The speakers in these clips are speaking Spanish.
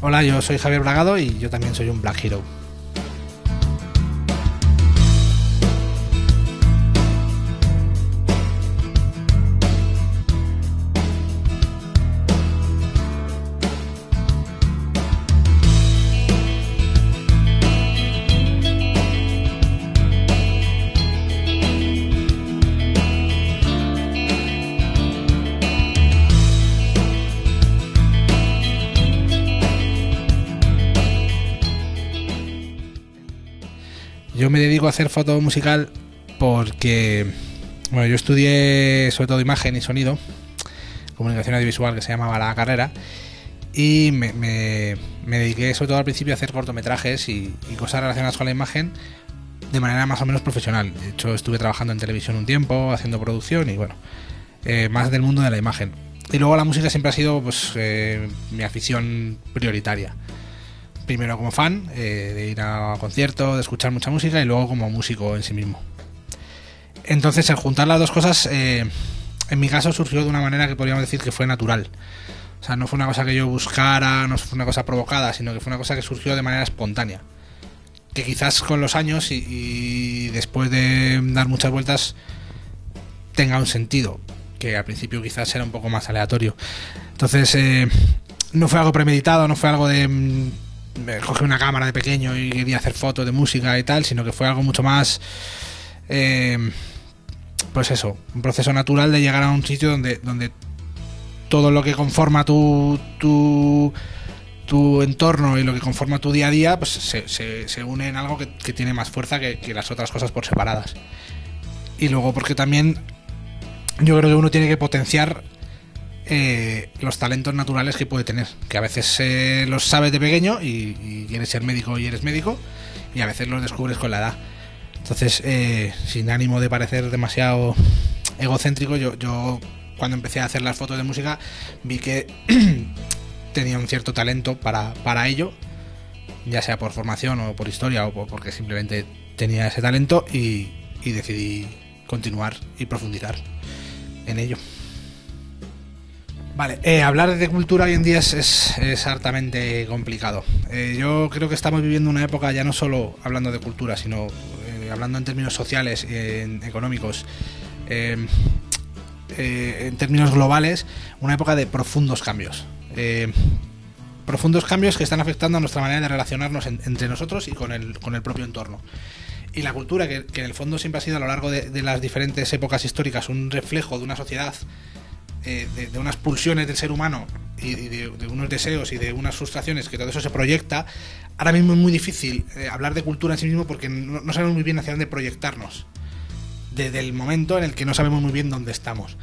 Hola, yo soy Javier Bragado y yo también soy un Black Hero. Yo me dedico a hacer foto musical porque, bueno, yo estudié sobre todo imagen y sonido, comunicación audiovisual, que se llamaba la carrera, y me dediqué sobre todo al principio a hacer cortometrajes y cosas relacionadas con la imagen de manera más o menos profesional. De hecho, estuve trabajando en televisión un tiempo, haciendo producción y bueno, más del mundo de la imagen. Y luego la música siempre ha sido pues mi afición prioritaria. Primero como fan, de ir a conciertos, de escuchar mucha música, y luego como músico en sí mismo. Entonces, el juntar las dos cosas, en mi caso surgió de una manera que podríamos decir que fue natural. O sea, no fue una cosa que yo buscara, no fue una cosa provocada, sino que fue una cosa que surgió de manera espontánea. Que quizás con los años y después de dar muchas vueltas tenga un sentido, que al principio quizás era un poco más aleatorio. Entonces, no fue algo premeditado, no fue algo de cogí una cámara de pequeño y quería hacer fotos de música y tal, sino que fue algo mucho más pues eso, un proceso natural de llegar a un sitio donde todo lo que conforma tu entorno y lo que conforma tu día a día pues se une en algo que tiene más fuerza que las otras cosas por separadas. Y luego porque también yo creo que uno tiene que potenciar los talentos naturales que puede tener, que a veces los sabes de pequeño y quieres ser médico y eres médico, y a veces los descubres con la edad. Entonces, sin ánimo de parecer demasiado egocéntrico, yo cuando empecé a hacer las fotos de música vi que tenía un cierto talento para ello, ya sea por formación o por historia o porque simplemente tenía ese talento, y decidí continuar y profundizar en ello. Vale, hablar de cultura hoy en día es hartamente complicado. Yo creo que estamos viviendo una época, ya no solo hablando de cultura, sino hablando en términos sociales, económicos, en términos globales, una época de profundos cambios. Profundos cambios que están afectando a nuestra manera de relacionarnos entre nosotros y con el propio entorno. Y la cultura, que en el fondo siempre ha sido a lo largo de las diferentes épocas históricas un reflejo de una sociedad, de unas pulsiones del ser humano y de unos deseos y de unas frustraciones, que todo eso se proyecta. Ahora mismo es muy difícil hablar de cultura en sí mismo porque no sabemos muy bien hacia dónde proyectarnos, desde el momento en el que no sabemos muy bien dónde estamos.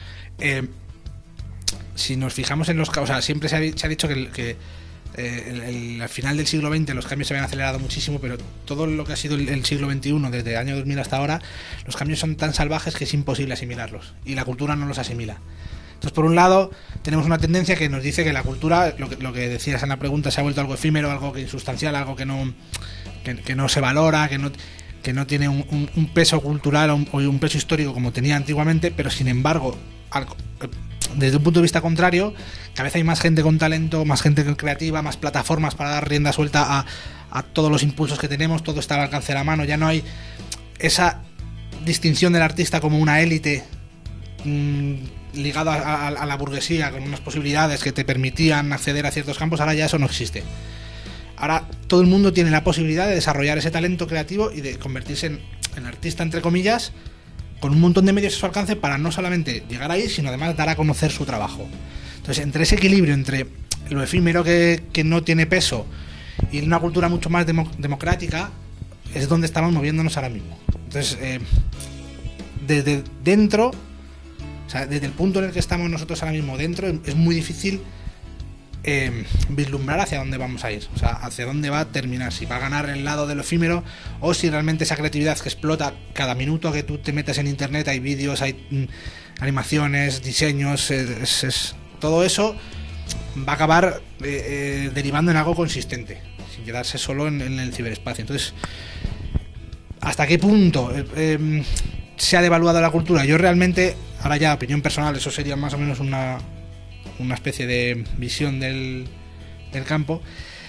Si nos fijamos en los... O sea, siempre se ha dicho que al final del siglo XX los cambios se habían acelerado muchísimo, pero todo lo que ha sido el siglo XXI, desde el año 2000 hasta ahora, los cambios son tan salvajes que es imposible asimilarlos, y la cultura no los asimila. Entonces, por un lado, tenemos una tendencia que nos dice que la cultura, lo que decías en la pregunta, se ha vuelto algo efímero, algo que insustancial, algo que no se valora, que no tiene un peso cultural o un peso histórico como tenía antiguamente, pero sin embargo, desde un punto de vista contrario, cada vez hay más gente con talento, más gente creativa, más plataformas para dar rienda suelta a todos los impulsos que tenemos, todo está al alcance de la mano. Ya no hay esa distinción del artista como una élite ligado a la burguesía, con unas posibilidades que te permitían acceder a ciertos campos. Ahora ya eso no existe. Ahora todo el mundo tiene la posibilidad de desarrollar ese talento creativo y de convertirse en artista, entre comillas, con un montón de medios a su alcance para no solamente llegar ahí, sino además dar a conocer su trabajo. Entonces, entre ese equilibrio entre lo efímero que no tiene peso y una cultura mucho más democrática, es donde estamos moviéndonos ahora mismo. Entonces, desde dentro, o sea, desde el punto en el que estamos nosotros ahora mismo dentro, es muy difícil vislumbrar hacia dónde vamos a ir, o sea, hacia dónde va a terminar, si va a ganar el lado de lo efímero o si realmente esa creatividad que explota cada minuto que tú te metes en internet, hay vídeos, hay animaciones, diseños, todo eso va a acabar derivando en algo consistente, sin quedarse solo en el ciberespacio. Entonces, ¿hasta qué punto se ha devaluado la cultura? Yo realmente, ahora ya opinión personal, eso sería más o menos una especie de visión del campo.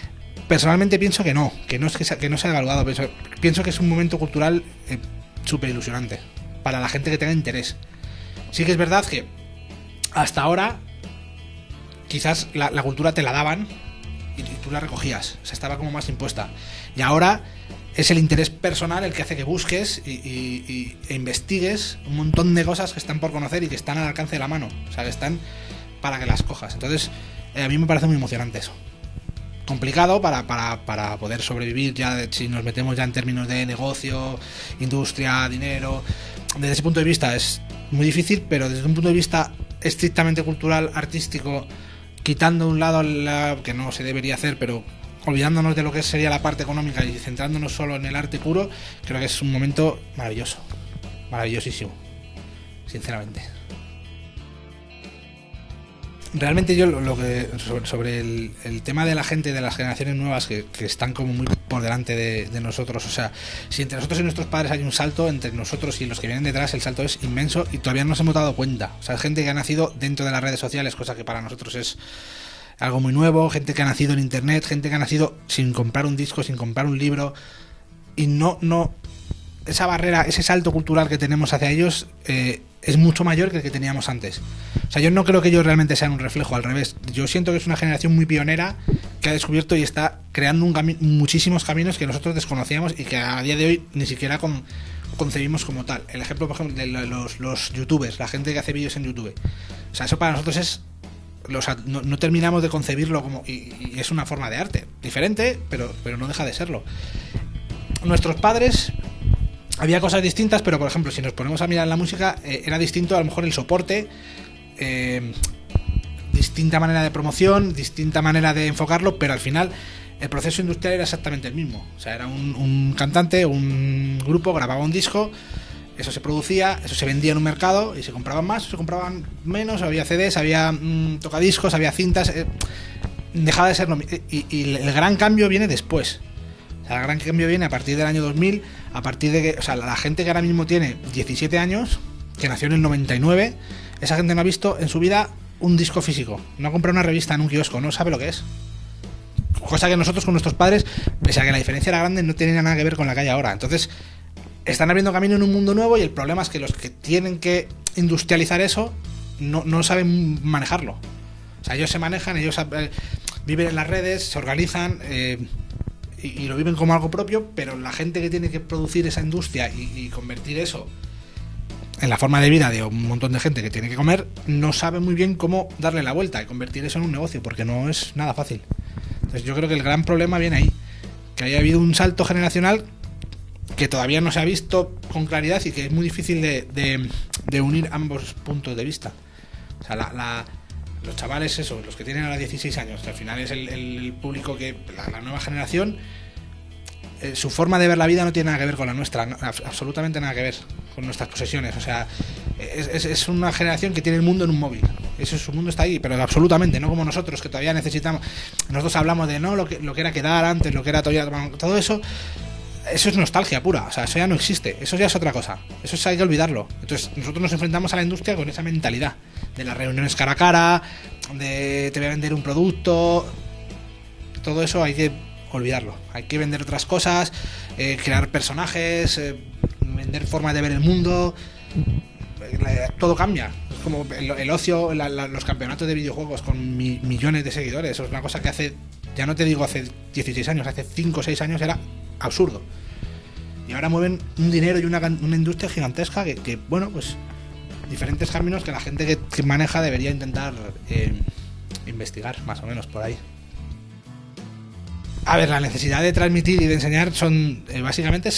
personalmente pienso que no es que no se ha evaluado. Pienso que es un momento cultural súper ilusionante para la gente que tenga interés. Sí que es verdad que hasta ahora quizás la cultura te la daban y tú la recogías, o sea, estaba como más impuesta. Y ahora es el interés personal el que hace que busques e investigues un montón de cosas que están por conocer y que están al alcance de la mano, o sea, que están para que las cojas. Entonces, a mí me parece muy emocionante eso. Complicado para poder sobrevivir ya, si nos metemos ya en términos de negocio, industria, dinero. Desde ese punto de vista es muy difícil, pero desde un punto de vista estrictamente cultural, artístico, quitando de un lado que no se debería hacer, pero olvidándonos de lo que sería la parte económica y centrándonos solo en el arte puro, creo que es un momento maravilloso, maravillosísimo, sinceramente. Realmente yo lo que sobre el tema de la gente de las generaciones nuevas que están como muy por delante de nosotros, o sea, si entre nosotros y nuestros padres hay un salto, entre nosotros y los que vienen detrás el salto es inmenso y todavía no nos hemos dado cuenta. O sea, gente que ha nacido dentro de las redes sociales, cosa que para nosotros es algo muy nuevo, gente que ha nacido en internet, gente que ha nacido sin comprar un disco, sin comprar un libro, y no esa barrera, ese salto cultural que tenemos hacia ellos es mucho mayor que el que teníamos antes. O sea, yo no creo que ellos realmente sean un reflejo, al revés. Yo siento que es una generación muy pionera que ha descubierto y está creando muchísimos caminos que nosotros desconocíamos y que a día de hoy ni siquiera concebimos como tal. El ejemplo, por ejemplo, de los youtubers, la gente que hace vídeos en YouTube. O sea, eso para nosotros es... no terminamos de concebirlo como... Y es una forma de arte. Diferente, pero no deja de serlo. Nuestros padres... Había cosas distintas, pero por ejemplo, si nos ponemos a mirar la música, era distinto a lo mejor el soporte, distinta manera de promoción, distinta manera de enfocarlo, pero al final el proceso industrial era exactamente el mismo. O sea, era un cantante, un grupo, grababa un disco, eso se producía, eso se vendía en un mercado y se compraban más, se compraban menos, había CDs, había tocadiscos, había cintas, dejaba de ser lo mismo. Y el gran cambio viene después. El gran cambio viene a partir del año 2000, a partir de que, o sea, la gente que ahora mismo tiene 17 años, que nació en el 99, esa gente no ha visto en su vida un disco físico, no ha comprado una revista en un kiosco, no sabe lo que es. Cosa que nosotros con nuestros padres, pese a que la diferencia era grande, no tenía nada que ver con la que hay ahora. Entonces, están abriendo camino en un mundo nuevo y el problema es que los que tienen que industrializar eso no saben manejarlo. O sea, ellos se manejan, ellos viven en las redes, se organizan... y lo viven como algo propio, pero la gente que tiene que producir esa industria y convertir eso en la forma de vida de un montón de gente que tiene que comer, no sabe muy bien cómo darle la vuelta y convertir eso en un negocio, porque no es nada fácil. Entonces yo creo que el gran problema viene ahí, que haya habido un salto generacional que todavía no se ha visto con claridad y que es muy difícil de unir ambos puntos de vista. O sea, los chavales, eso, los que tienen ahora 16 años, que al final es el público que la nueva generación, su forma de ver la vida no tiene nada que ver con la nuestra, no, absolutamente nada que ver con nuestras posesiones. O sea, es una generación que tiene el mundo en un móvil. Su mundo está ahí, pero absolutamente, no como nosotros, que todavía necesitamos. Nosotros hablamos de lo que era quedar antes, lo que era todo eso. Eso es nostalgia pura, o sea, eso ya no existe, eso ya es otra cosa, eso hay que olvidarlo. Entonces nosotros nos enfrentamos a la industria con esa mentalidad de las reuniones cara a cara, de te voy a vender un producto, todo eso hay que olvidarlo, hay que vender otras cosas, crear personajes, vender formas de ver el mundo, todo cambia. Es como el ocio, los campeonatos de videojuegos con millones de seguidores, eso es una cosa que hace, ya no te digo hace 16 años, hace 5 o 6 años era absurdo. Y ahora mueven un dinero y una industria gigantesca que bueno, pues diferentes caminos que la gente que maneja debería intentar investigar, más o menos por ahí. A ver, la necesidad de transmitir y de enseñar son básicamente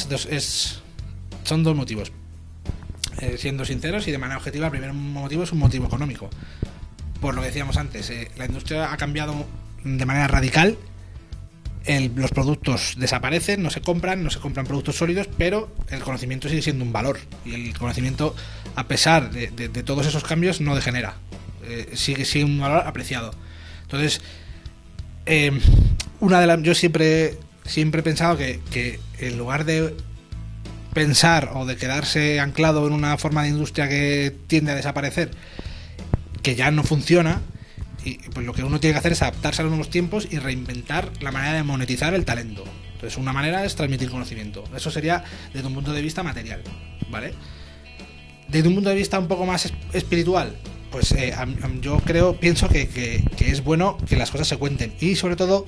son dos motivos. Siendo sinceros y de manera objetiva, el primer motivo es un motivo económico. Por lo que decíamos antes, la industria ha cambiado de manera radical. Los productos desaparecen, no se compran productos sólidos, pero el conocimiento sigue siendo un valor y el conocimiento, a pesar de todos esos cambios, no degenera, sigue un valor apreciado. Entonces, yo siempre he pensado que en lugar de pensar o de quedarse anclado en una forma de industria que tiende a desaparecer, que ya no funciona, Y pues lo que uno tiene que hacer es adaptarse a los nuevos tiempos y reinventar la manera de monetizar el talento. Entonces, una manera es transmitir conocimiento. Eso sería desde un punto de vista material, ¿vale? Desde un punto de vista un poco más espiritual, pues yo pienso que es bueno que las cosas se cuenten. Y sobre todo,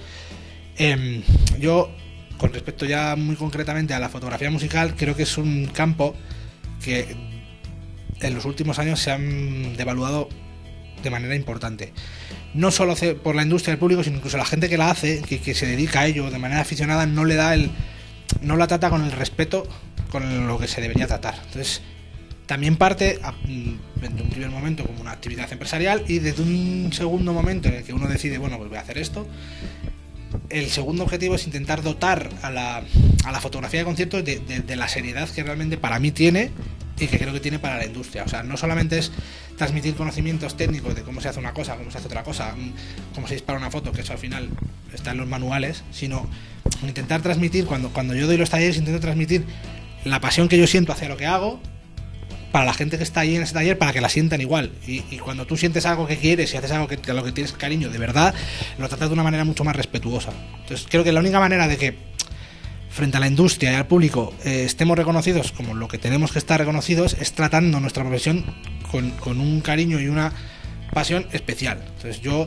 yo, con respecto ya muy concretamente a la fotografía musical, creo que es un campo que en los últimos años se han devaluado de manera importante. No solo por la industria del público, sino incluso la gente que la hace, que se dedica a ello de manera aficionada, no la trata con el respeto con lo que se debería tratar. Entonces, también parte desde un primer momento como una actividad empresarial, y desde un segundo momento en el que uno decide, bueno, pues voy a hacer esto. El segundo objetivo es intentar dotar a la fotografía de conciertos de la seriedad que realmente para mí tiene y que creo que tiene para la industria. O sea, no solamente es transmitir conocimientos técnicos de cómo se hace una cosa, cómo se hace otra cosa, cómo se dispara una foto, que eso al final está en los manuales, sino intentar transmitir, cuando yo doy los talleres, intento transmitir la pasión que yo siento hacia lo que hago para la gente que está ahí en ese taller, para que la sientan igual. Y cuando tú sientes algo que quieres y haces algo a lo que tienes cariño de verdad, lo tratas de una manera mucho más respetuosa. Entonces creo que la única manera de que frente a la industria y al público estemos reconocidos como lo que tenemos que estar reconocidos es tratando nuestra profesión con un cariño y una pasión especial. Entonces yo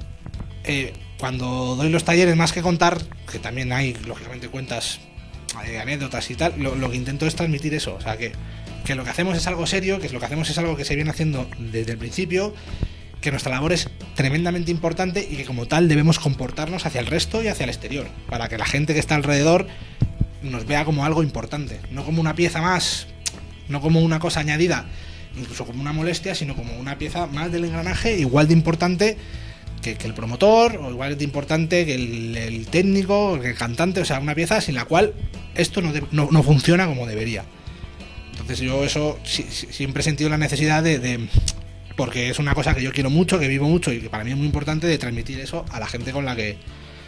cuando doy los talleres, más que contar, que también hay lógicamente cuentas, anécdotas y tal, lo que intento es transmitir eso. O sea, que lo que hacemos es algo serio, que lo que hacemos es algo que se viene haciendo desde el principio, que nuestra labor es tremendamente importante y que como tal debemos comportarnos hacia el resto y hacia el exterior, para que la gente que está alrededor nos vea como algo importante, no como una pieza más, no como una cosa añadida, incluso como una molestia, sino como una pieza más del engranaje, igual de importante que el promotor, o igual de importante que el técnico, que el cantante. O sea, una pieza sin la cual esto no funciona como debería. Entonces yo eso siempre he sentido la necesidad porque es una cosa que yo quiero mucho, que vivo mucho y que para mí es muy importante, de transmitir eso a la gente con la que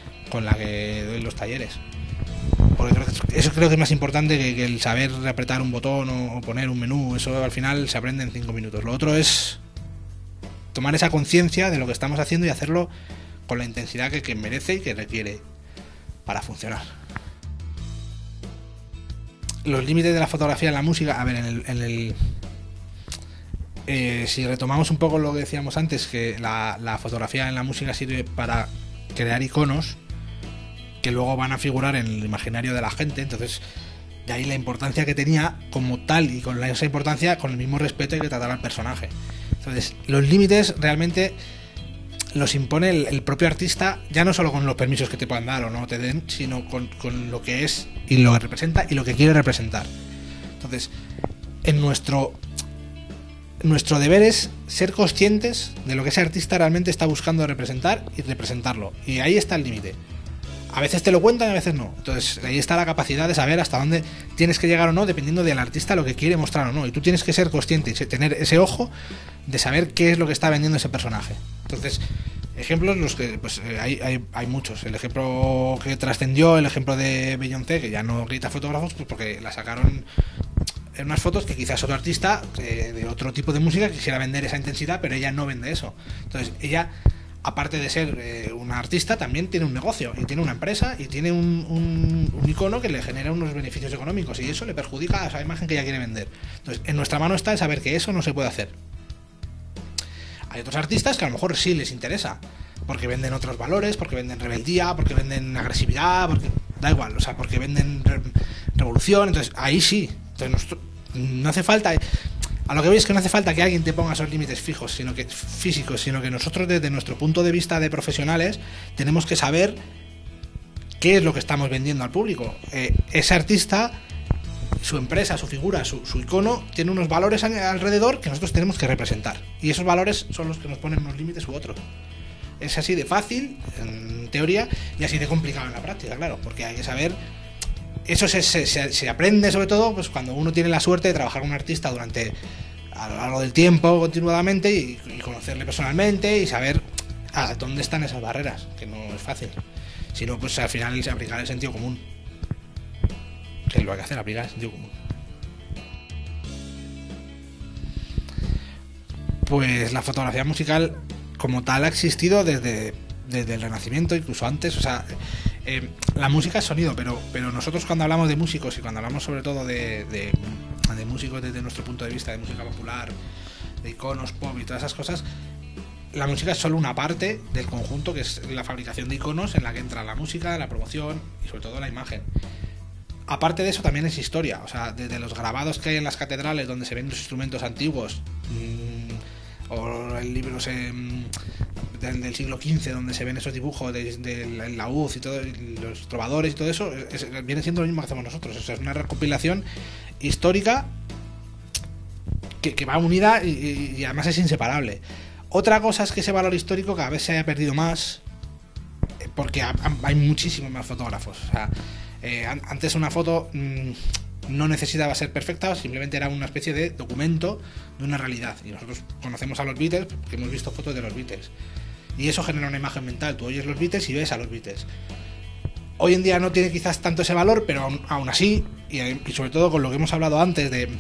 doy los talleres. Porque eso creo que es más importante que el saber apretar un botón o poner un menú. Eso al final se aprende en 5 minutos. Lo otro es tomar esa conciencia de lo que estamos haciendo y hacerlo con la intensidad que merece y que requiere para funcionar. Los límites de la fotografía en la música, a ver, si retomamos un poco lo que decíamos antes, que la fotografía en la música sirve para crear iconos que luego van a figurar en el imaginario de la gente. Entonces, de ahí la importancia que tenía como tal, y con esa importancia, con el mismo respeto, hay que tratar al personaje. Entonces, los límites realmente los impone el propio artista, ya no solo con los permisos que te puedan dar o no te den, sino con lo que es y lo que representa y lo que quiere representar. Entonces, nuestro deber es ser conscientes de lo que ese artista realmente está buscando representar y representarlo. Y ahí está el límite. A veces te lo cuentan y a veces no. Entonces ahí está la capacidad de saber hasta dónde tienes que llegar o no, dependiendo del artista, lo que quiere mostrar o no. Y tú tienes que ser consciente y tener ese ojo de saber qué es lo que está vendiendo ese personaje. Entonces, ejemplos los que pues hay muchos. El ejemplo que trascendió, el ejemplo de Beyoncé, que ya no grita fotógrafos, pues porque la sacaron en unas fotos que quizás otro artista de otro tipo de música quisiera vender esa intensidad, pero ella no vende eso. Entonces ella, aparte de ser una artista, también tiene un negocio y tiene una empresa y tiene un icono que le genera unos beneficios económicos, y eso le perjudica a esa imagen que ella quiere vender. Entonces, en nuestra mano está el saber que eso no se puede hacer. Hay otros artistas que a lo mejor sí les interesa, porque venden otros valores, porque venden rebeldía, porque venden agresividad, porque da igual, o sea, porque venden revolución. Entonces, ahí sí. Entonces, no hace falta. A lo que voy es que no hace falta que alguien te ponga esos límites fijos, físicos, sino que nosotros, desde nuestro punto de vista de profesionales, tenemos que saber qué es lo que estamos vendiendo al público. Ese artista, su empresa, su figura, su icono, tiene unos valores alrededor que nosotros tenemos que representar. Y esos valores son los que nos ponen unos límites u otros. Es así de fácil, en teoría, y así de complicado en la práctica, claro, porque hay que saber. Eso se aprende sobre todo pues cuando uno tiene la suerte de trabajar con un artista durante a lo largo del tiempo, continuadamente, y conocerle personalmente y saber a dónde están esas barreras, que no es fácil. Si no, pues al final se aplicar el sentido común. Que es lo que hay que hacer, aplicar el sentido común. Pues la fotografía musical como tal ha existido desde el Renacimiento, incluso antes. O sea, la música es sonido, pero nosotros cuando hablamos de músicos y cuando hablamos sobre todo de músicos desde nuestro punto de vista, de música popular, de iconos pop y todas esas cosas, la música es solo una parte del conjunto, que es la fabricación de iconos, en la que entra la música, la promoción y sobre todo la imagen. Aparte de eso también es historia, o sea, desde los grabados que hay en las catedrales donde se ven los instrumentos antiguos, o en libros del siglo XV donde se ven esos dibujos del laúd y todo, y los trovadores y todo eso, viene siendo lo mismo que hacemos nosotros. O sea, es una recopilación histórica que va unida y además es inseparable. Otra cosa es que ese valor histórico cada vez se haya perdido más, porque hay muchísimos más fotógrafos. O sea, antes una foto no necesitaba ser perfecta, simplemente era una especie de documento de una realidad. Y nosotros conocemos a los Beatles porque hemos visto fotos de los Beatles. Y eso genera una imagen mental. Tú oyes los Beatles y ves a los Beatles. Hoy en día no tiene quizás tanto ese valor, pero aún así, y sobre todo con lo que hemos hablado antes de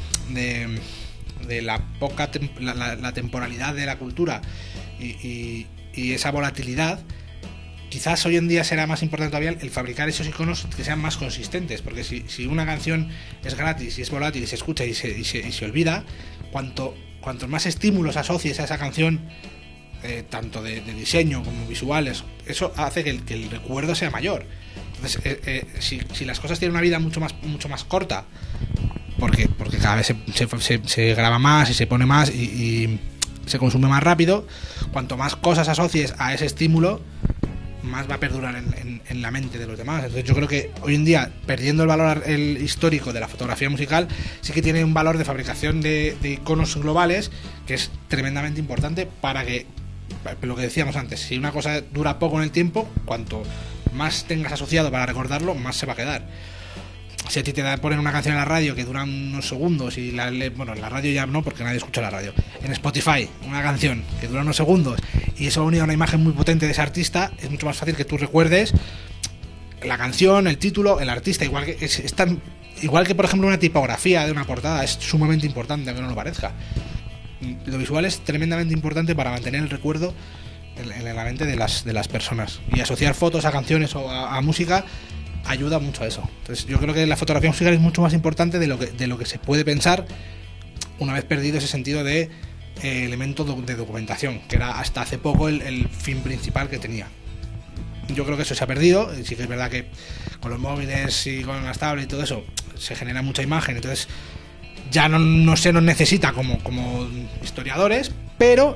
la poca la temporalidad de la cultura y esa volatilidad, quizás hoy en día será más importante todavía el fabricar esos iconos que sean más consistentes, porque si una canción es gratis y es volátil y se escucha y se olvida, cuantos más estímulos asocies a esa canción, tanto de diseño como visuales, eso hace que el recuerdo sea mayor. Entonces, si las cosas tienen una vida mucho más corta, porque cada vez se graba más y se pone más y se consume más rápido, cuanto más cosas asocies a ese estímulo, más va a perdurar en la mente de los demás. Entonces yo creo que hoy en día, perdiendo el valor histórico de la fotografía musical, sí que tiene un valor de fabricación de iconos globales que es tremendamente importante para que, lo que decíamos antes, si una cosa dura poco en el tiempo, cuanto más tengas asociado para recordarlo, más se va a quedar. Si a ti te ponen una canción en la radio que dura unos segundos y bueno, en la radio ya no, porque nadie escucha la radio. En Spotify, una canción que dura unos segundos y eso unido a una imagen muy potente de ese artista, es mucho más fácil que tú recuerdes la canción, el título, el artista. Igual que por ejemplo una tipografía de una portada es sumamente importante, aunque no lo parezca. Lo visual es tremendamente importante para mantener el recuerdo en la mente de las personas, y asociar fotos a canciones o a música ayuda mucho a eso. Entonces yo creo que la fotografía musical es mucho más importante de lo que se puede pensar, una vez perdido ese sentido de elemento de documentación, que era hasta hace poco el fin principal que tenía. Yo creo que eso se ha perdido. Sí que es verdad que con los móviles y con las tablets y todo eso se genera mucha imagen, entonces ya no se nos necesita como historiadores, pero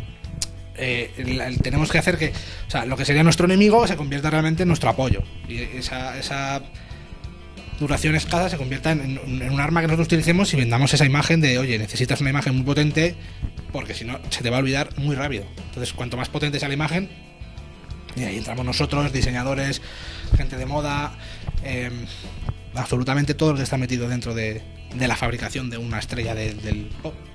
tenemos que hacer que, o sea, lo que sería nuestro enemigo se convierta realmente en nuestro apoyo, y esa duración escasa se convierta en un arma que nosotros utilicemos y vendamos esa imagen de, oye, necesitas una imagen muy potente porque si no se te va a olvidar muy rápido. Entonces cuanto más potente sea la imagen, y ahí entramos nosotros, diseñadores, gente de moda, absolutamente todo lo que está metido dentro de la fabricación de una estrella del pop.